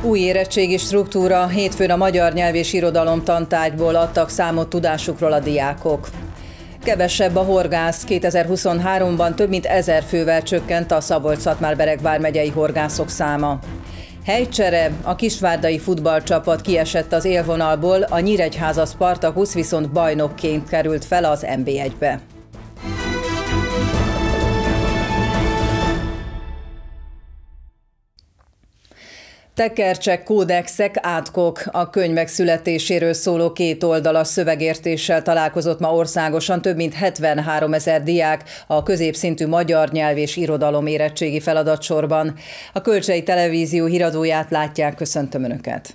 Új érettségi struktúra, hétfőn a magyar nyelv és irodalom tantárgyból adtak számot tudásukról a diákok. Kevesebb a horgász, 2023-ban több mint 1000 fővel csökkent a Szabolcs-Szatmár-Bereg vármegyei horgászok száma. Helycsere, a kisvárdai futballcsapat kiesett az élvonalból, a Nyíregyháza Spartacus viszont bajnokként került fel az NB1-be. Tekercsek, kódexek, átkok. A könyvek születéséről szóló kétoldalas szövegértéssel találkozott ma országosan több mint 73 000 diák a középszintű magyar nyelv és irodalom érettségi feladatsorban. A Kölcsei Televízió híradóját látják, köszöntöm Önöket!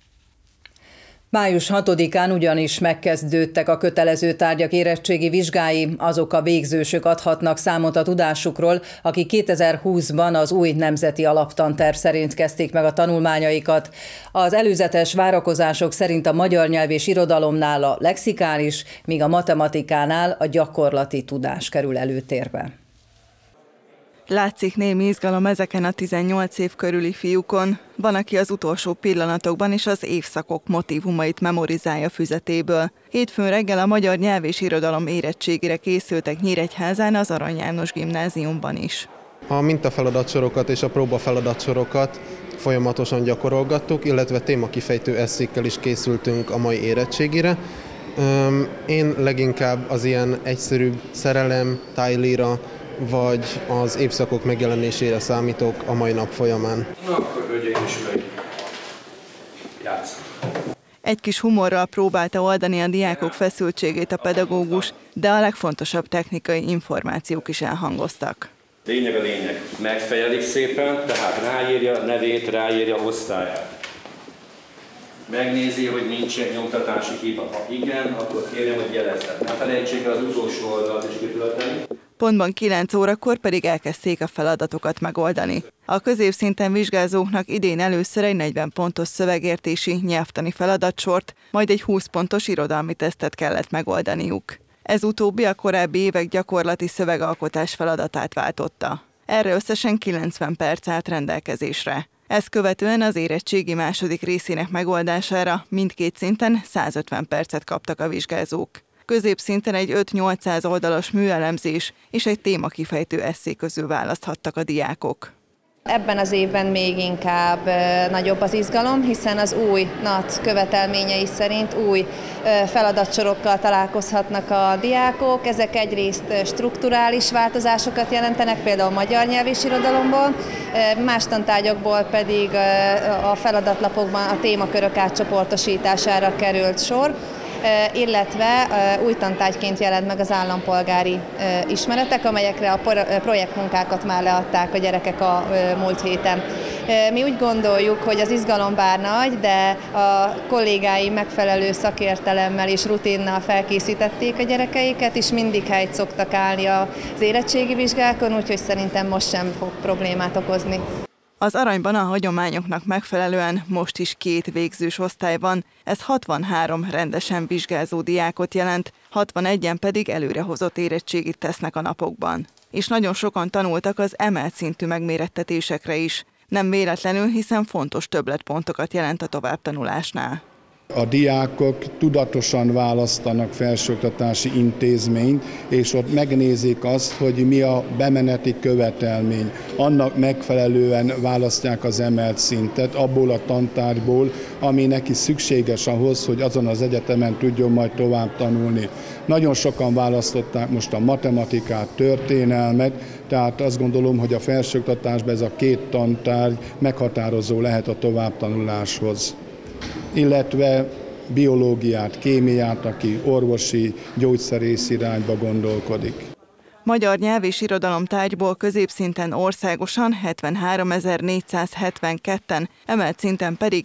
Május 6-án ugyanis megkezdődtek a kötelező tárgyak érettségi vizsgái, azok a végzősök adhatnak számot a tudásukról, akik 2020-ban az új nemzeti alaptanterv szerint kezdték meg a tanulmányaikat. Az előzetes várakozások szerint a magyar nyelv és irodalomnál a lexikális, míg a matematikánál a gyakorlati tudás kerül előtérbe. Látszik némi izgalom ezeken a 18 év körüli fiúkon. Van, aki az utolsó pillanatokban is az évszakok motívumait memorizálja füzetéből. Hétfőn reggel a magyar nyelv és irodalom érettségire készültek Nyíregyházán, az Arany János Gimnáziumban is. A mintafeladatssorokat és a próbafeladatssorokat folyamatosan gyakorolgattuk, illetve témakifejtő esszékkel is készültünk a mai érettségire. Én leginkább az ilyen egyszerűbb szerelem, tájlíra, vagy az évszakok megjelenésére számítok a mai nap folyamán. Na akkor, hölgyeim és uraim, játszunk! Egy kis humorral próbálta oldani a diákok feszültségét a pedagógus, de a legfontosabb technikai információk is elhangoztak. Lényeg a lényeg. Megfejelik szépen, tehát ráírja nevét, ráírja osztályát. Megnézi, hogy nincsen nyomtatási hiba. Ha igen, akkor kérjem, hogy jelezze. Ne felejtsék el az utolsó oldalt is kitölteni. Pontban 9 órakor pedig elkezdték a feladatokat megoldani. A középszinten vizsgázóknak idén először egy 40 pontos szövegértési nyelvtani feladatsort, majd egy 20 pontos irodalmi tesztet kellett megoldaniuk. Ez utóbbi a korábbi évek gyakorlati szövegalkotás feladatát váltotta. Erre összesen 90 perc állt rendelkezésre. Ezt követően az érettségi második részének megoldására mindkét szinten 150 percet kaptak a vizsgázók. Középszinten egy 5-800 oldalas műelemzés és egy témakifejtő esszé közül választhattak a diákok. Ebben az évben még inkább nagyobb az izgalom, hiszen az új NAT követelményei szerint új feladatsorokkal találkozhatnak a diákok. Ezek egyrészt strukturális változásokat jelentenek, például magyar nyelv és irodalomból, más tantárgyakból pedig a feladatlapokban a témakörök átcsoportosítására került sor, illetve új tantárgyként jelent meg az állampolgári ismeretek, amelyekre a projektmunkákat már leadták a gyerekek a múlt héten. Mi úgy gondoljuk, hogy az izgalom bár nagy, de a kollégáim megfelelő szakértelemmel és rutinnal felkészítették a gyerekeiket, és mindig helyt szoktak állni az érettségi vizsgákon, úgyhogy szerintem most sem fog problémát okozni. Az Aranyban a hagyományoknak megfelelően most is 2 végzős osztály van, ez 63 rendesen vizsgázó diákot jelent, 61-en pedig előrehozott érettségit tesznek a napokban. És nagyon sokan tanultak az emelt szintű megmérettetésekre is. Nem véletlenül, hiszen fontos többletpontokat jelent a továbbtanulásnál. A diákok tudatosan választanak felsőoktatási intézményt, és ott megnézik azt, hogy mi a bemeneti követelmény. Annak megfelelően választják az emelt szintet, abból a tantárgyból, ami neki szükséges ahhoz, hogy azon az egyetemen tudjon majd tovább tanulni. Nagyon sokan választották most a matematikát, történelmet, tehát azt gondolom, hogy a felsőoktatásban ez a 2 tantárgy meghatározó lehet a továbbtanuláshoz. Illetve biológiát, kémiát, aki orvosi, gyógyszerész irányba gondolkodik. Magyar nyelv és irodalom tárgyból középszinten országosan 73 472-en, emelt szinten pedig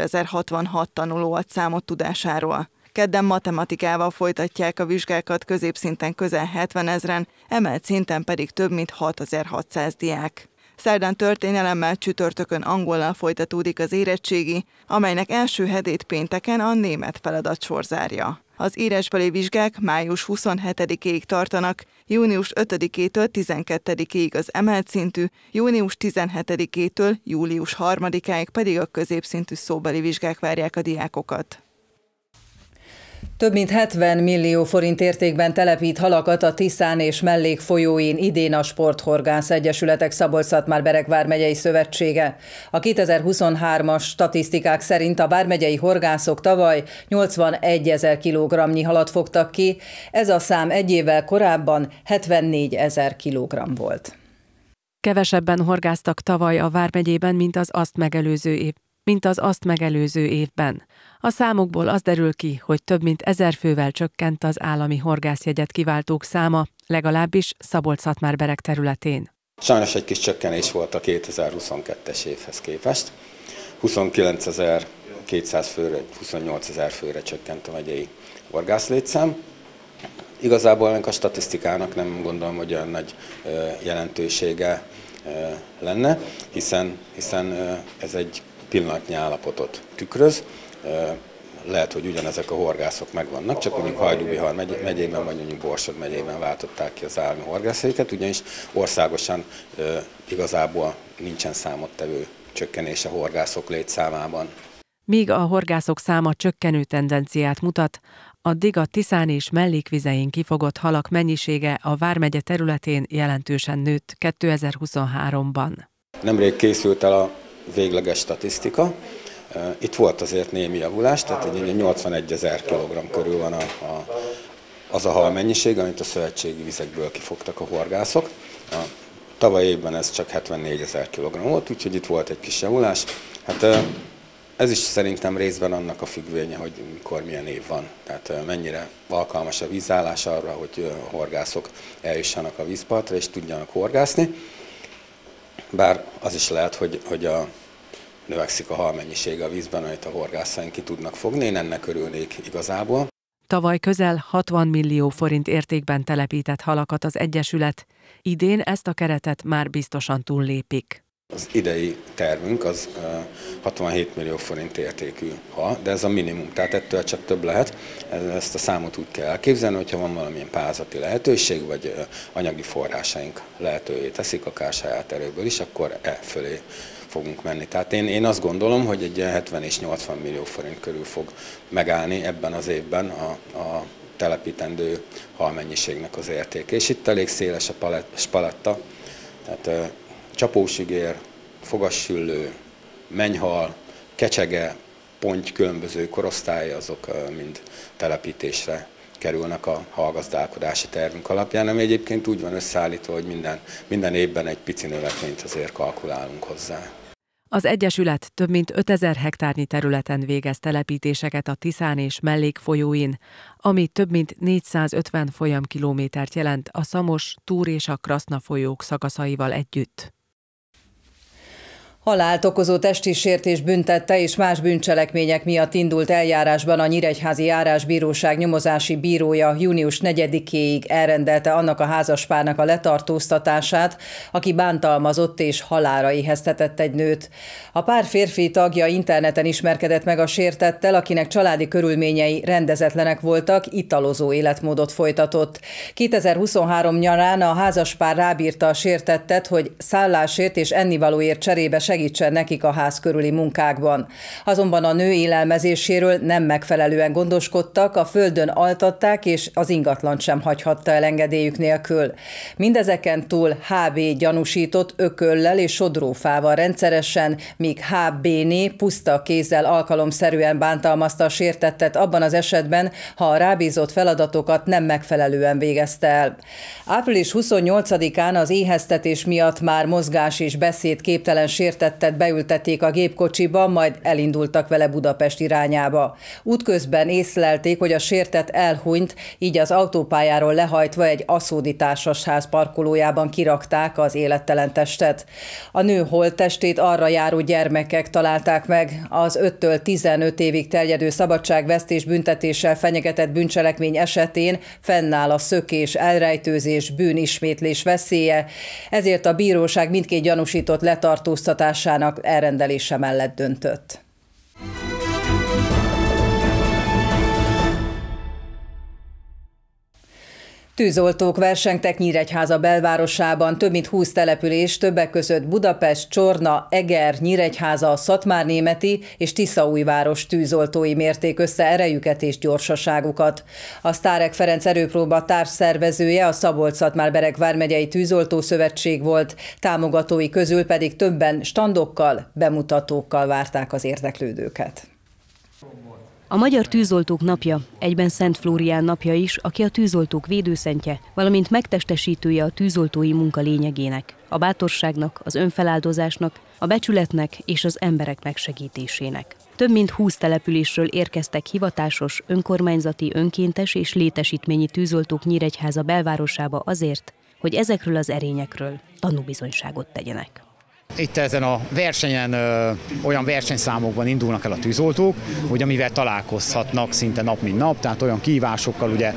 2066 tanuló ad számot tudásáról. Kedden matematikával folytatják a vizsgákat középszinten közel 70 000-en, emelt szinten pedig több mint 6600 diák. Szerdán történelemmel, csütörtökön angollal folytatódik az érettségi, amelynek első hetét pénteken a német feladatsor zárja. Az írásbeli vizsgák május 27-ig tartanak, június 5-től 12-ig az emelt szintű, június 17-től július 3-ig pedig a középszintű szóbeli vizsgák várják a diákokat. Több mint 70 millió forint értékben telepít halakat a Tiszán és mellékfolyóin idén a Sporthorgász Egyesületek Szabolcs-Szatmár-Bereg vármegyei szövetsége. A 2023-as statisztikák szerint a vármegyei horgászok tavaly 81 000 kilogramnyi halat fogtak ki, ez a szám egy évvel korábban 74 000 kilogramm volt. Kevesebben horgáztak tavaly a vármegyében, mint az azt megelőző évben. A számokból az derül ki, hogy több mint 1000 fővel csökkent az állami horgászjegyet kiváltók száma, legalábbis Szabolcs-Szatmár-Bereg területén. Sajnos egy kis csökkenés volt a 2022-es évhez képest. 29.200 főre, 28.000 főre csökkent a megyei horgászlétszám. Igazából ennek a statisztikának nem gondolom, hogy olyan nagy jelentősége lenne, hiszen ez egy pillanatnyi állapotot tükröz. Lehet, hogy ugyanezek a horgászok megvannak, csak mondjuk Hajdú-Bihar megyében vagy mondjuk Borsod megyében váltották ki az állami horgászjegyeket, ugyanis országosan igazából nincsen számottevő csökkenés a horgászok létszámában. Míg a horgászok száma csökkenő tendenciát mutat, addig a Tiszán és mellékvizein kifogott halak mennyisége a vármegye területén jelentősen nőtt 2023-ban. Nemrég készült el a végleges statisztika. Itt volt azért némi javulás, tehát egy 81 000 kilogramm körül van az a hal mennyiség, amit a szövetségi vizekből kifogtak a horgászok. A tavaly évben ez csak 74 000 kilogramm volt, úgyhogy itt volt egy kis javulás. Hát ez is szerintem részben annak a függvénye, hogy mikor milyen év van. Tehát mennyire alkalmas a vízállás arra, hogy a horgászok eljussanak a vízpartra és tudjanak horgászni. Bár az is lehet, hogy növekszik a halmennyisége a vízben, amit a horgászaink ki tudnak fogni. Én ennek örülnék igazából. Tavaly közel 60 millió forint értékben telepített halakat az Egyesület. Idén ezt a keretet már biztosan túllépik. Az idei tervünk az 67 millió forint értékű hal, de ez a minimum, tehát ettől csak több lehet. Ezt a számot úgy kell elképzelni, hogyha van valamilyen pályázati lehetőség, vagy anyagi forrásaink lehetővé teszik, akár saját erőből is, akkor fölé fogunk menni. Tehát én azt gondolom, hogy egy 70 és 80 millió forint körül fog megállni ebben az évben a telepítendő halmennyiségnek az értéke. És itt elég széles a paletta, tehát csapósügér, fogassüllő, mennyhal, kecsege, ponty különböző korosztálya, azok mind telepítésre kerülnek a halgazdálkodási tervünk alapján, ami egyébként úgy van összeállítva, hogy minden évben egy pici növekményt azért kalkulálunk hozzá. Az Egyesület több mint 5000 hektárnyi területen végez telepítéseket a Tiszán és mellékfolyóin, ami több mint 450 folyamkilométert jelent a Szamos, Túr és a Kraszna folyók szakaszaival együtt. Halált okozó testi sértés büntette és más bűncselekmények miatt indult eljárásban a Nyíregyházi Járásbíróság nyomozási bírója június 4-éig elrendelte annak a házaspárnak a letartóztatását, aki bántalmazott és halálra éheztetett egy nőt. A pár férfi tagja interneten ismerkedett meg a sértettel, akinek családi körülményei rendezetlenek voltak, italozó életmódot folytatott. 2023 nyarán a házaspár rábírta a sértettet, hogy szállásért és ennivalóért cserébe segítsen nekik a ház körüli munkákban. Azonban a nő élelmezéséről nem megfelelően gondoskodtak, a földön altatták, és az ingatlant sem hagyhatta el engedélyük nélkül. Mindezeken túl HB gyanúsított ököllel és sodrófával rendszeresen, míg HB-né puszta kézzel alkalomszerűen bántalmazta a sértettet abban az esetben, ha a rábízott feladatokat nem megfelelően végezte el. Április 28-án az éheztetés miatt már mozgás és beszéd képtelen sértettet beültették a gépkocsiba, majd elindultak vele Budapest irányába. Útközben észlelték, hogy a sértett elhunyt, így az autópályáról lehajtva egy aszódi társasház parkolójában kirakták az élettelen testet. A nő holttestét arra járó gyermekek találták meg. Az 5-től 15 évig terjedő szabadságvesztés büntetéssel fenyegetett bűncselekmény esetén fennáll a szökés, elrejtőzés, bűnismétlés veszélye, ezért a bíróság mindkét gyanúsított letartóztatásának elrendelése mellett döntött. Tűzoltók versengtek Nyíregyháza belvárosában, több mint 20 település, többek között Budapest, Csorna, Eger, Nyíregyháza, Szatmárnémeti és Tiszaújváros tűzoltói mérték össze erejüket és gyorsaságukat. A Sztárek Ferenc erőpróba társszervezője a Szabolcs-Szatmár-Bereg vármegyei tűzoltószövetség volt, támogatói közül pedig többen standokkal, bemutatókkal várták az érdeklődőket. A Magyar Tűzoltók Napja egyben Szent Flórián napja is, aki a tűzoltók védőszentje, valamint megtestesítője a tűzoltói munka lényegének, a bátorságnak, az önfeláldozásnak, a becsületnek és az emberek megsegítésének. Több mint 20 településről érkeztek hivatásos, önkormányzati, önkéntes és létesítményi tűzoltók Nyíregyháza belvárosába azért, hogy ezekről az erényekről tanúbizonyságot tegyenek. Itt ezen a versenyen olyan versenyszámokban indulnak el a tűzoltók, hogy amivel találkozhatnak szinte nap mint nap, tehát olyan kihívásokkal, ugye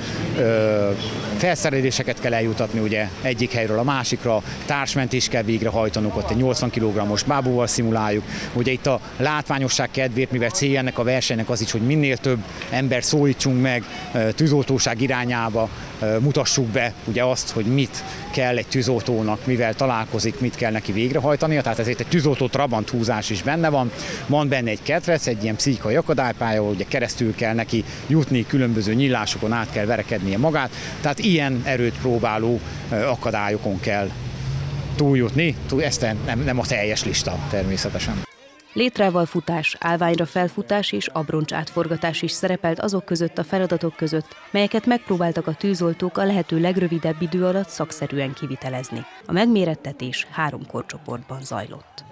felszereléseket kell eljutatni ugye egyik helyről a másikra, társmentést kell végrehajtanunk, ott egy 80 kg-os bábúval szimuláljuk. Ugye itt a látványosság kedvéért, mivel célja ennek a versenynek az is, hogy minél több ember szólítsunk meg tűzoltóság irányába, mutassuk be ugye azt, hogy mit kell egy tűzoltónak, mivel találkozik, mit kell neki végrehajtania, tehát ezért egy tűzoltó trabant húzás is benne van. Van benne egy ketrec, egy ilyen pszichai akadálypálya, ugye keresztül kell neki jutni, különböző nyílásokon át kell verekednie magát, tehát ilyen erőt próbáló akadályokon kell túljutni, ez nem a teljes lista természetesen. Létrával futás, állványra felfutás és abroncs átforgatás is szerepelt azok között a feladatok között, melyeket megpróbáltak a tűzoltók a lehető legrövidebb idő alatt szakszerűen kivitelezni. A megmérettetés 3 korcsoportban zajlott.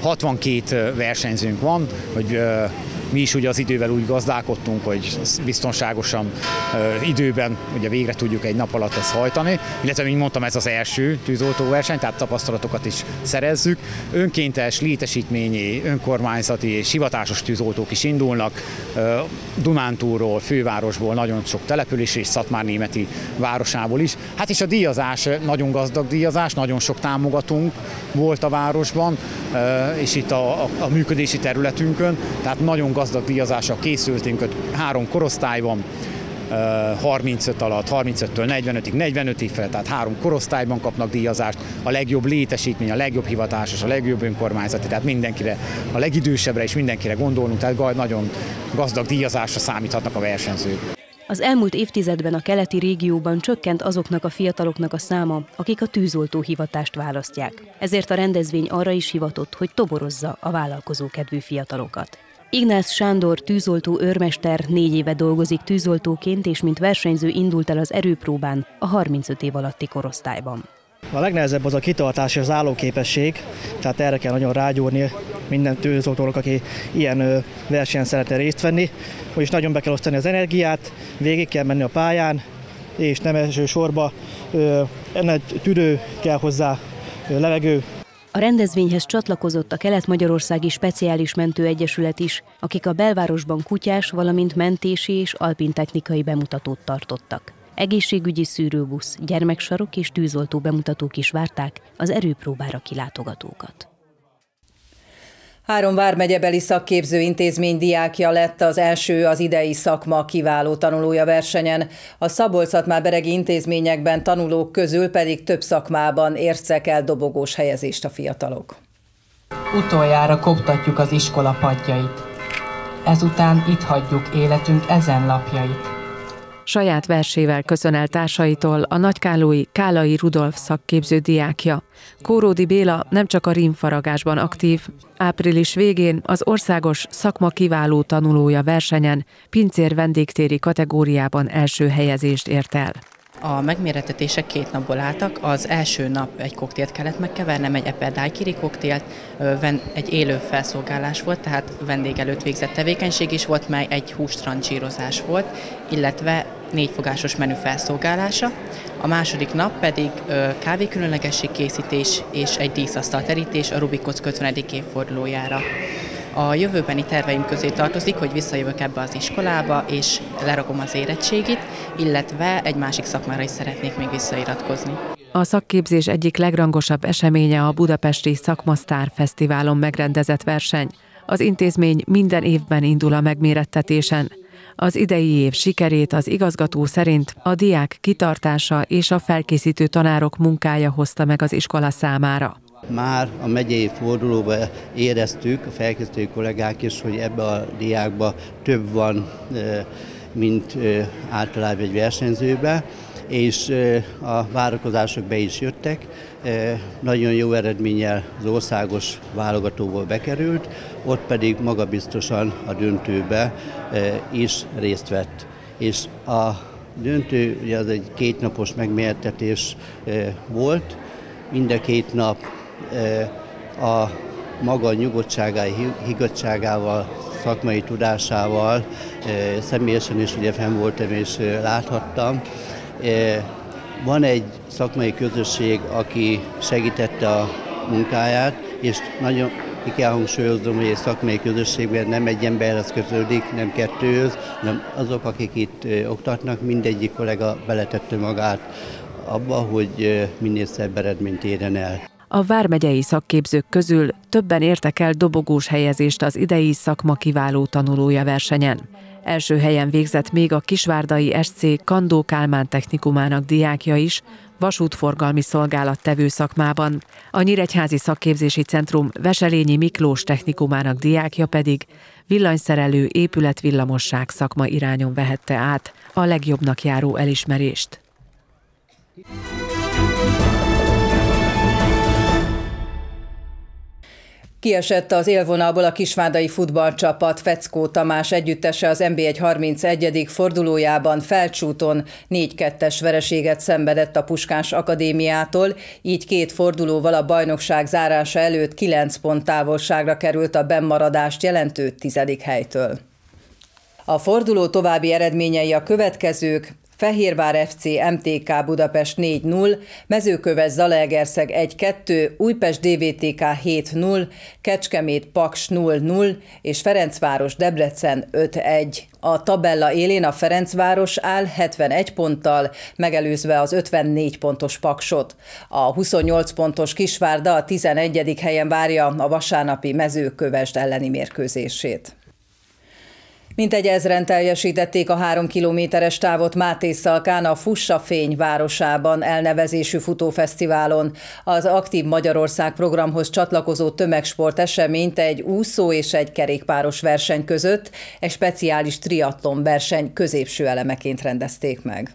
62 versenyzőnk van, hogy mi is ugye az idővel úgy gazdálkodtunk, hogy biztonságosan időben ugye végre tudjuk egy nap alatt ezt hajtani, illetve, mint mondtam, ez az első tűzoltóverseny, tehát tapasztalatokat is szerezzük. Önkéntes, létesítményi, önkormányzati és hivatásos tűzoltók is indulnak, Dunántúlról, fővárosból, nagyon sok település és Szatmárnémeti városából is. Hát és a díjazás nagyon gazdag díjazás, nagyon sok támogatónk volt a városban, és itt a működési területünkön, tehát nagyon gazdag díjazással készültünk, 3 korosztályban, 35 alatt, 35-től 45-ig, 45 év fel, tehát 3 korosztályban kapnak díjazást, a legjobb létesítmény, a legjobb hivatásos, a legjobb önkormányzati, tehát mindenkire, a legidősebbre is mindenkire gondolunk, tehát nagyon gazdag díjazásra számíthatnak a versenyzők. Az elmúlt évtizedben a keleti régióban csökkent azoknak a fiataloknak a száma, akik a tűzoltó hivatást választják. Ezért a rendezvény arra is hivatott, hogy toborozza a vállalkozókedvű fiatalokat. Ignász Sándor tűzoltó őrmester 4 éve dolgozik tűzoltóként, és mint versenyző indult el az erőpróbán a 35 év alatti korosztályban. A legnehezebb az a kitartás és az állóképesség, tehát erre kell nagyon rágyúrni minden tűzoltónak, aki ilyen versenyen szeretne részt venni, vagyis nagyon be kell osztani az energiát, végig kell menni a pályán, és nem elsősorban ennek tüdő kell hozzá, levegő. A rendezvényhez csatlakozott a Kelet-Magyarországi Speciális Mentőegyesület is, akik a belvárosban kutyás, valamint mentési és alpintechnikai bemutatót tartottak. Egészségügyi szűrőbusz, gyermeksarok és tűzoltó bemutatók is várták az erőpróbára kilátogatókat. 3 vármegyebeli szakképző intézmény diákja lett az első az idei szakma kiváló tanulója versenyen. A Szabolcs-Szatmár-beregi intézményekben tanulók közül pedig több szakmában értek el dobogós helyezést a fiatalok. Utoljára koptatjuk az iskola padjait. Ezután itt hagyjuk életünk ezen lapjait. Saját versével köszön el társaitól a nagykállói Kálai Rudolf szakképző diákja. Kóródi Béla nem csak a rímfaragásban aktív. Április végén az országos szakma kiváló tanulója versenyen pincér vendégtéri kategóriában első helyezést ért el. A megmérettetések 2 napból álltak. Az első nap egy koktélt kellett megkevernem, egy Apple Daiquiri koktélt, egy élő felszolgálás volt, tehát vendég előtt végzett tevékenység is volt, mely egy hústrancsírozás volt, illetve 4 fogásos menü felszolgálása. A második nap pedig kávé különlegesség készítés és egy díszasztal terítés a Rubik kocka 50. évfordulójára. A jövőbeni terveim közé tartozik, hogy visszajövök ebbe az iskolába, és lerakom az érettségit, illetve egy másik szakmára is szeretnék még visszairatkozni. A szakképzés egyik legrangosabb eseménye a budapesti Szakmasztár Fesztiválon megrendezett verseny. Az intézmény minden évben indul a megmérettetésen. Az idei év sikerét az igazgató szerint a diák kitartása és a felkészítő tanárok munkája hozta meg az iskola számára. Már a megyei fordulóban éreztük, a felkészítő kollégák is, hogy ebbe a diákba több van, mint általában egy versenyzőbe, és a várakozások be is jöttek. Nagyon jó eredménnyel az országos válogatóból bekerült, ott pedig magabiztosan a döntőbe is részt vett. És a döntő, ugye az egy 2 napos megmérettetés volt, mind a 2 nap a maga nyugodtságával, higgadtságával, szakmai tudásával, személyesen is ugye fenn voltam és láthattam. Van egy szakmai közösség, aki segítette a munkáját, és nagyon ki kell hangsúlyoznom, hogy egy szakmai közösségben nem egy emberhez kötődik, nem 2-höz, hanem azok, akik itt oktatnak, mindegyik kollega beletette magát abba, hogy minél szebb eredményt érjen el. A vármegyei szakképzők közül többen értek el dobogós helyezést az idei szakma kiváló tanulója versenyen. Első helyen végzett még a kisvárdai SC Kandó Kálmán technikumának diákja is, vasútforgalmi szolgálattevő szakmában. A Nyíregyházi Szakképzési Centrum Veselényi Miklós technikumának diákja pedig villanyszerelő épületvillamosság szakma irányon vehette át a legjobbnak járó elismerést. Kiesett az élvonalból a kisvárdai futballcsapat. Feckó Tamás együttese az NB1 31. fordulójában Felcsúton 4-2-es vereséget szenvedett a Puskás Akadémiától, így 2 fordulóval a bajnokság zárása előtt 9 pont távolságra került a bennmaradást jelentő 10. helytől. A forduló további eredményei a következők: Fehérvár FC MTK Budapest 4-0, Mezőköves Zalaegerszeg 1-2, Újpest DVTK 7-0, Kecskemét Paks 0-0 és Ferencváros Debrecen 5-1. A tabella élén a Ferencváros áll 71 ponttal, megelőzve az 54 pontos Paksot. A 28 pontos Kisvárda a 11. helyen várja a vasárnapi Mezőkövesd elleni mérkőzését. Mintegy 1000-en teljesítették a 3 kilométeres távot Mátészalkán a Fuss a Fény városában elnevezésű futófesztiválon. Az Aktív Magyarország programhoz csatlakozó tömegsport eseményt egy úszó és egy kerékpáros verseny között egy speciális triatlon verseny középső elemeként rendezték meg.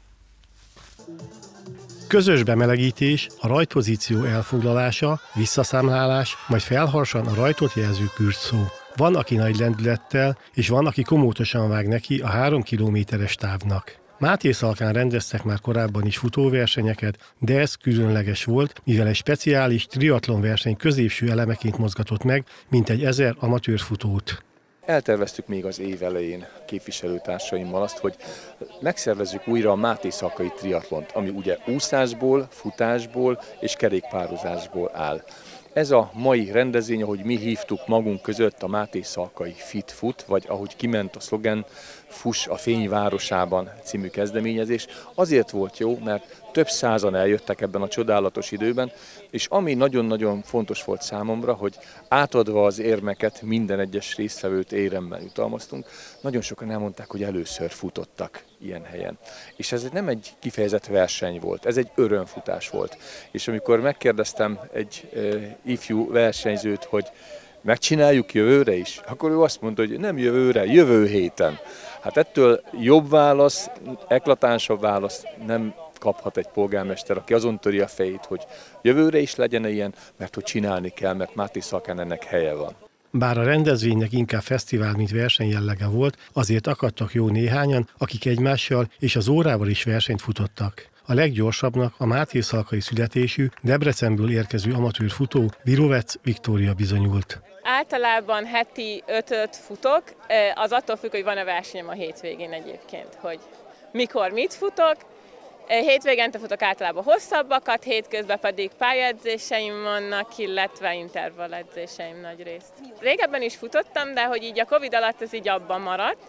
Közös bemelegítés, a rajtpozíció elfoglalása, visszaszámlálás, majd felharsan a rajtot jelző kürdszó. Van, aki nagy lendülettel, és van, aki komótosan vág neki a 3 kilométeres távnak. Mátészalkán rendeztek már korábban is futóversenyeket, de ez különleges volt, mivel egy speciális triatlonverseny középső elemeként mozgatott meg mintegy 1000 amatőr futót. Elterveztük még az év elején képviselőtársaimmal azt, hogy megszervezzük újra a mátészalkai triatlont, ami ugye úszásból, futásból és kerékpározásból áll. Ez a mai rendezvény, ahogy mi hívtuk magunk között, a Mátészalkai Fit Fut, vagy ahogy kiment a szlogen, Fuss a Fény városában című kezdeményezés, azért volt jó, mert több százan eljöttek ebben a csodálatos időben, és ami nagyon-nagyon fontos volt számomra, hogy átadva az érmeket minden egyes résztvevőt éremmel jutalmaztunk, nagyon sokan elmondták, hogy először futottak ilyen helyen. És ez nem egy kifejezett verseny volt, ez egy örömfutás volt. És amikor megkérdeztem egy ifjú versenyzőt, hogy megcsináljuk jövőre is, akkor ő azt mondta, hogy nem jövőre, jövő héten. Hát ettől jobb válasz, eklatánsabb válasz nem kaphat egy polgármester, aki azon töri a fejét, hogy jövőre is legyen ilyen, mert hogy csinálni kell, mert Mátészalkán ennek helye van. Bár a rendezvénynek inkább fesztivál, mint verseny jellege volt, azért akadtak jó néhányan, akik egymással és az órával is versenyt futottak. A leggyorsabbnak a mátészalkai születésű, Debrecenből érkező amatőr futó Virovec Viktória bizonyult. Általában heti 5-öt futok, az attól függ, hogy van-e versenyem a hétvégén egyébként, hogy mikor mit futok. Hétvégente futok általában hosszabbakat, hétközben pedig pályaedzéseim vannak, illetve intervalledzéseim nagy részt. Régebben is futottam, de hogy így a Covid alatt ez így abban maradt,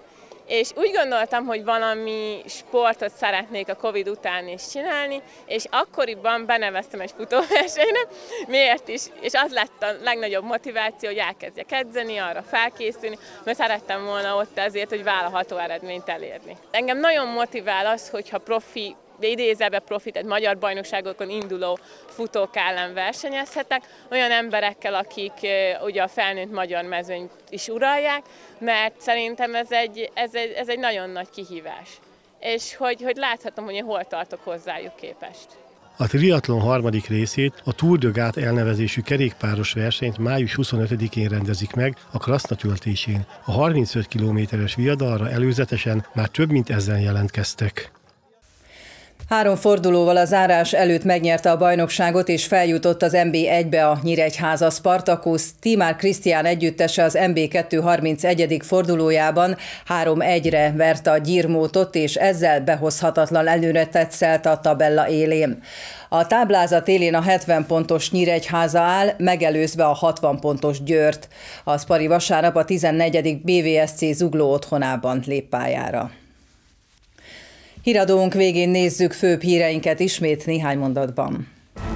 és úgy gondoltam, hogy valami sportot szeretnék a Covid után is csinálni, és akkoriban beneveztem egy futóversenyre, miért is, és az lett a legnagyobb motiváció, hogy elkezdjek edzeni, arra felkészülni, mert szerettem volna ott azért, hogy vállalható eredményt elérni. Engem nagyon motivál az, hogyha profi, de idézőjelben profi, tehát magyar bajnokságokon induló futók ellen versenyezhetek, olyan emberekkel, akik ugye a felnőtt magyar mezőnyt is uralják, mert szerintem ez egy nagyon nagy kihívás. És hogy láthatom, hogy én hol tartok hozzájuk képest. A triatlon harmadik részét, a Tour de Gát elnevezésű kerékpáros versenyt május 25-én rendezik meg a Kraszna töltésén. A 35 kilométeres viadalra előzetesen már több mint 1000 jelentkeztek. 3 fordulóval a zárás előtt megnyerte a bajnokságot és feljutott az MB1-be a Nyíregyháza Spartakusz. Tímár Krisztián együttese az MB2 31. fordulójában 3-1-re verte a Gyirmótot, és ezzel behozhatatlan előre tetszelte a tabella élén. A táblázat élén a 70 pontos Nyíregyháza áll, megelőzve a 60 pontos Győrt. A Spari vasárnap a 14. BVSC Zugló otthonában lép pályára. Híradónk végén nézzük főbb híreinket ismét néhány mondatban.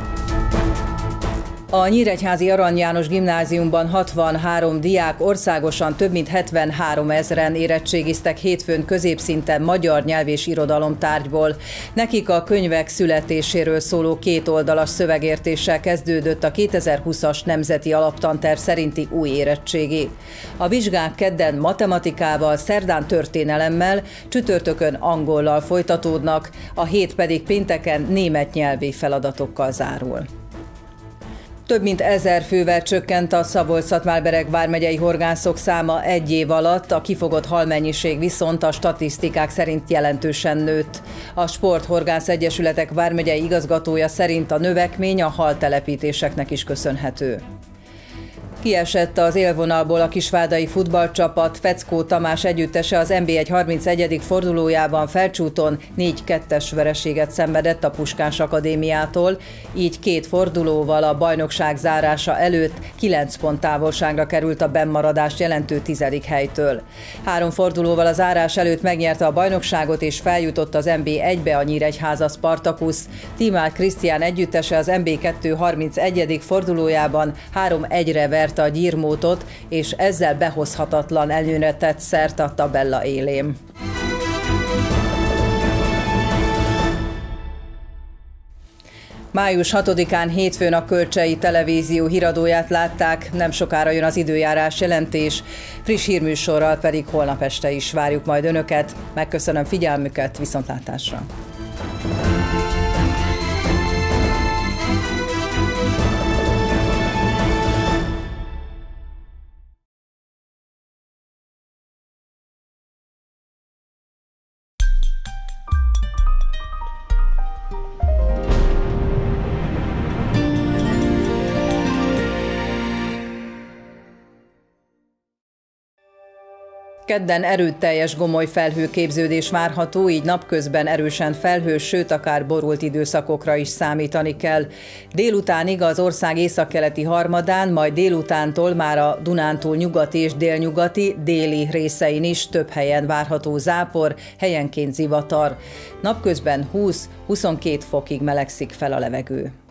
A Nyíregyházi Arany János Gimnáziumban 63 diák, országosan több mint 73 000-en érettségiztek hétfőn középszinten magyar nyelv és irodalom tárgyból. Nekik a könyvek születéséről szóló 2 oldalas szövegértéssel kezdődött a 2020-as nemzeti alaptanterv szerinti új érettségi. A vizsgák kedden matematikával, szerdán történelemmel, csütörtökön angollal folytatódnak, a hét pedig pénteken német nyelvi feladatokkal zárul. Több mint 1000 fővel csökkent a Szabolcs-Szatmár-Bereg vármegyei horgászok száma egy év alatt, a kifogott halmennyiség viszont a statisztikák szerint jelentősen nőtt. A Sporthorgász Egyesületek vármegyei igazgatója szerint a növekmény a haltelepítéseknek is köszönhető. Kiesett az élvonalból a kisvádai futballcsapat, Feckó Tamás együttese az NB1 31. fordulójában Felcsúton 4-2-es vereséget szenvedett a Puskás Akadémiától, így 2 fordulóval a bajnokság zárása előtt 9 pont távolságra került a bennmaradást jelentő 10. helytől. 3 fordulóval a zárás előtt megnyerte a bajnokságot és feljutott az NB1-be a Nyíregyháza Spartakusz. Tímár Krisztián együttese az NB2 31. fordulójában 3-1-re verte a Gyirmótot, és ezzel behozhatatlan előnyre tett szert a tabella élén. Május 6-án hétfőn a Kölcsei Televízió híradóját látták, nem sokára jön az időjárás jelentés, friss hírműsorral pedig holnap este is várjuk majd Önöket. Megköszönöm figyelmüket, viszontlátásra! Kedden erőteljes gomoly felhőképződés várható, így napközben erősen felhős, sőt akár borult időszakokra is számítani kell. Délutánig az ország északkeleti harmadán, majd délutántól már a Dunántúl nyugati és délnyugati, déli részein is több helyen várható zápor, helyenként zivatar. Napközben 20-22 fokig melegszik fel a levegő.